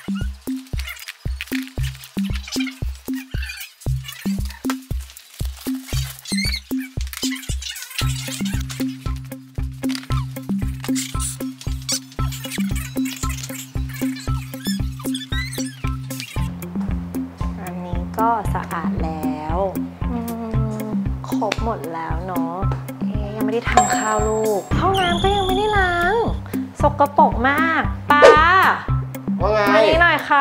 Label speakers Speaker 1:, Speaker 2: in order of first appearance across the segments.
Speaker 1: ก็สะอาดแล้วครบหมดแล้วเนาะยังไม่ได้ทำข้าวลูกห้องน้ำก็ยังไม่ได้ล้างสกปรกมากป้า
Speaker 2: ว่าไง
Speaker 1: มานี่หน่อยค่ะ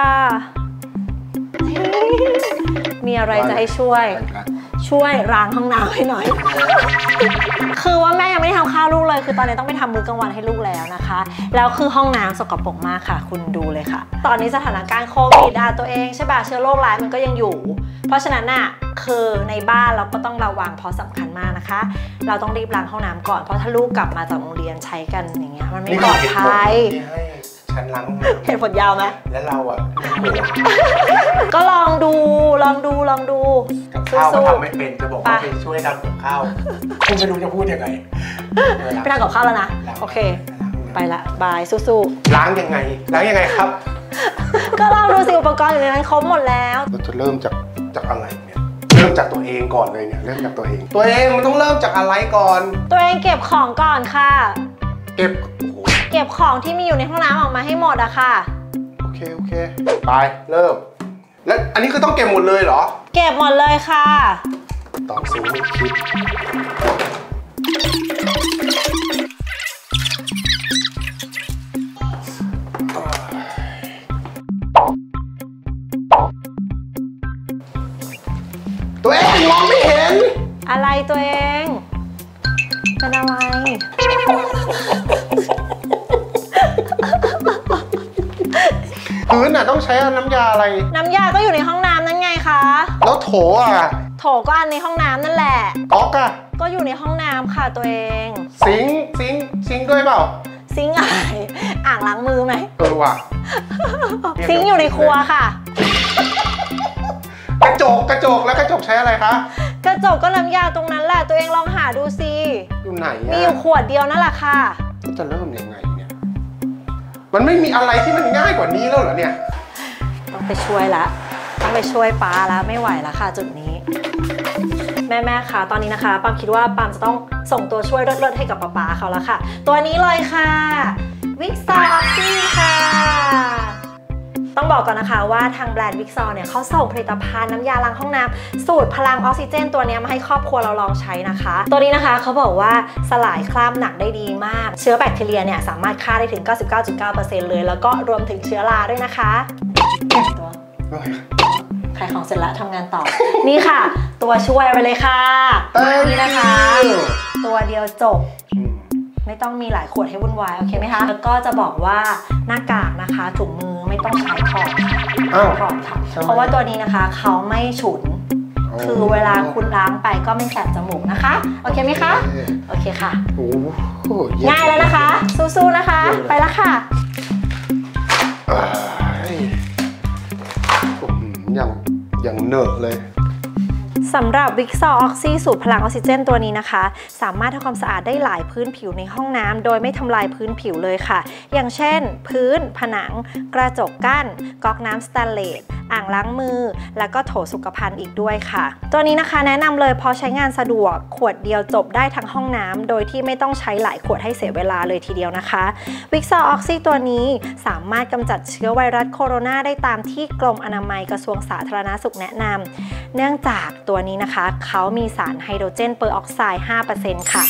Speaker 1: มีอะไรจะให้ช่วยล้างห้องน้ำให้หน่อยคือว่าแม่ยังไม่ได้ทำข้าวลูกเลยคือตอนนี้ต้องไปทำมื้อกลางวันให้ลูกแล้วนะคะแล้วคือห้องน้ำสกปรกมากค่ะคุณดูเลยค่ะตอนนี้สถานการณ์โควิดตัวเองใช่ป่ะเชื้อโรคร้ายมันก็ยังอยู่เพราะฉะนั้นน่ะคือในบ้านเราก็ต้องระวังเพราะสำคัญมากนะคะเราต้องรีบล้างห้องน้ำก่อนเพราะถ้าลูกกลับมาจากโรงเรียนใช้กันอย่างเงี้ยมันไม่ปลอดภัย
Speaker 2: ฉันล้าง
Speaker 1: เหตุผลยาวไหม
Speaker 2: แล้วเราอ่ะ
Speaker 1: ก็ลองดู
Speaker 2: กับข้าวก็ทำไม่เป็นจะบอกว่าไปช่วยทำกับข้าวคุณไม่รู้จะพูดยังไง
Speaker 1: ไปทำกับข้าวแล้วนะโอเคไปละบายสู้
Speaker 2: ๆล้างยังไงครับ
Speaker 1: ก็ลองดูสิอุปกรณ์อยู่ในนั้นครบหมดแล้ว
Speaker 2: เราจะเริ่มจากอะไรเนี่ยเริ่มจากตัวเองก่อนเลยเนี่ยเริ่มจากตัวเองมันต้องเริ่มจากอะไรก่อน
Speaker 1: ตัวเองเก็บของก่อนค่ะ
Speaker 2: เก็บ
Speaker 1: ของที่มีอยู่ในห้องน้ำออกมาให้หมดอะค่ะ
Speaker 2: โอเคไปเริ่มแล้วอันนี้คือต้องเก็บหมดเลยเหรอ
Speaker 1: เก็บหมดเลยค่ะ
Speaker 2: ตอบสูงไม่คิดตัวเองมองไม่เห็น
Speaker 1: อะไรตัวเองเป็นอะไร
Speaker 2: พื้นน่ะต้องใช้น้ำยาอะไร
Speaker 1: น้ำยาก็อยู่ในห้องน้ำนั่นไงคะ
Speaker 2: แล้วโถอ่ะ
Speaker 1: โถก็อันในห้องน้ำนั่นแหละ
Speaker 2: ก๊อกอะ
Speaker 1: ก็อยู่ในห้องน้ำค่ะตัวเอง
Speaker 2: ซิงด้วยเปล่า
Speaker 1: ซิงอะไรอ่างล้างมือไหม
Speaker 2: ว่ะ
Speaker 1: ซิงอยู่ในครัวค่ะ
Speaker 2: กระจกแล้วกระจกใช้อะไรคะ
Speaker 1: กระจกก็น้ำยาตรงนั้นแหละตัวเองลองหาดูสิ
Speaker 2: อยู่ไหน
Speaker 1: มีอยู่ขวดเดียวนั่นแหละค่ะ
Speaker 2: จะเริ่มยังไงเนี่ยมันไม่มีอะไรที่มันง่ายกว่านี้แล้วเหรอเนี่ย
Speaker 1: ต้องไปช่วยป้าแล้วไม่ไหวแล้วค่ะจุดนี้แม่ค่ะตอนนี้นะคะปามคิดว่าปามจะต้องส่งตัวช่วยเลิศๆให้กับป๊าเขาแล้วค่ะตัวนี้เลยค่ะวิกซอร์ซี่ค่ะต้องบอกก่อนนะคะว่าทางแบรนด์วิกซอร์เนี่ยเขาส่งผลิตภัณฑ์น้ำยาล้างห้องน้ำสูตรพลังออกซิเจนตัวนี้มาให้ครอบครัวเราลองใช้นะคะตัวนี้นะคะเขาบอกว่าสลายคราบหนักได้ดีมากเชื้อแบคทีเรียเนี่ยสามารถฆ่าได้ถึง 99.9% เลยแล้วก็รวมถึงเชื้อราด้วยนะคะตัวขายของเสร็จแล้วทำงานต่อนี่ค่ะตัวช่วยไปเลยค่ะนี่นะคะตัวเดียวจบไม่ต้องมีหลายขวดให้วุ่นวายโอเคไหมคะแล้วก็จะบอกว่าหน้ากากนะคะถุงมือไม่ต้องใช้ถอดค่ะเพราะว่าตัวนี้นะคะเขาไม่ฉุนคือเวลาคุณล้างไปก็ไม่แสบจมูกนะคะโอเคไหมคะโอเคค่ะง่ายแล้วนะคะสู้ๆนะคะไปแล้วค่ะ
Speaker 2: อย่างเหนอะเลย
Speaker 1: สำหรับวิกซอร์ออกซิสูตรพลังออกซิเจนตัวนี้นะคะสามารถทำความสะอาดได้หลายพื้นผิวในห้องน้ำโดยไม่ทำลายพื้นผิวเลยค่ะอย่างเช่นพื้นผนังกระจกกั้นก๊อกน้ำสแตนเลสอ่างล้างมือแล้วก็โถสุขภัณฑ์อีกด้วยค่ะตัวนี้นะคะแนะนำเลยเพราะใช้งานสะดวกขวดเดียวจบได้ทั้งห้องน้ำโดยที่ไม่ต้องใช้หลายขวดให้เสียเวลาเลยทีเดียวนะคะวิกซอร์ออกซิตัวนี้สามารถกำจัดเชื้อไวรัสโคโรนาได้ตามที่กรมอนามัยกระทรวงสาธารณสุขแนะนำเนื่องจากตัวนี้นะคะเขามีสารไฮโดรเจนเปอร์ออกไซด์ 5% ค่ะ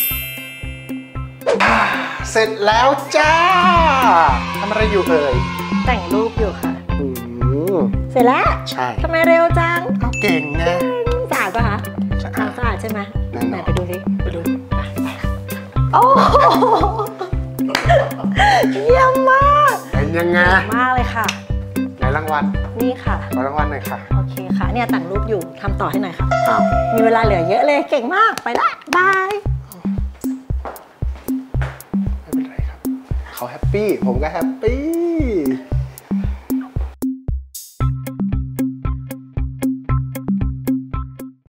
Speaker 2: เสร็จแล้วจ้าทำอะไรอยู่เอ่ย
Speaker 1: แต่งรูปอยู่ค่ะเสร็จแล้ว
Speaker 2: ใช่
Speaker 1: ทำไมเร็วจัง
Speaker 2: เก่งนะ
Speaker 1: สะอาดปะคะสะอาดใช่ไหมไหนไปดูสิไปดูโอ้เยี่ยมมาก
Speaker 2: เป็นยังไง
Speaker 1: มากเลยค่ะ
Speaker 2: ไหนรางวัลนี่
Speaker 1: ค่ะ
Speaker 2: ขอรางวัลหน่อยค่ะ
Speaker 1: โอเคค่ะเนี่ยแต่งรูปอยู่ทำต่อให้หน่อยค่ะมีเวลาเหลือเยอะเลยเก่งมากไปละบาย
Speaker 2: ไม่เป็นไรครับเขาแฮปปี้ผมก็แฮปปี้